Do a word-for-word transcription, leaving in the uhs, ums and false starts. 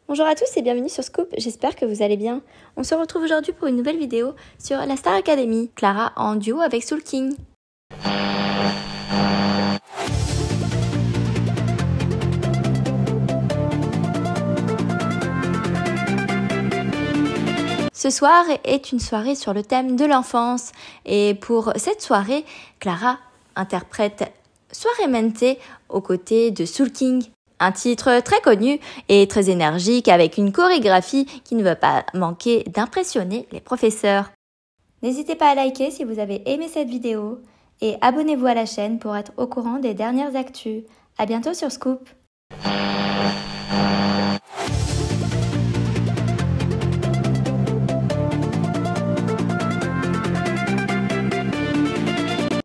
Bonjour à tous et bienvenue sur Scoop, j'espère que vous allez bien. On se retrouve aujourd'hui pour une nouvelle vidéo sur la Star Academy, Clara en duo avec Soul King. Ce soir est une soirée sur le thème de l'enfance et pour cette soirée, Clara interprète Suavemente aux côtés de Soul King. Un titre très connu et très énergique avec une chorégraphie qui ne va pas manquer d'impressionner les professeurs. N'hésitez pas à liker si vous avez aimé cette vidéo et abonnez-vous à la chaîne pour être au courant des dernières actus. À bientôt sur Scoop.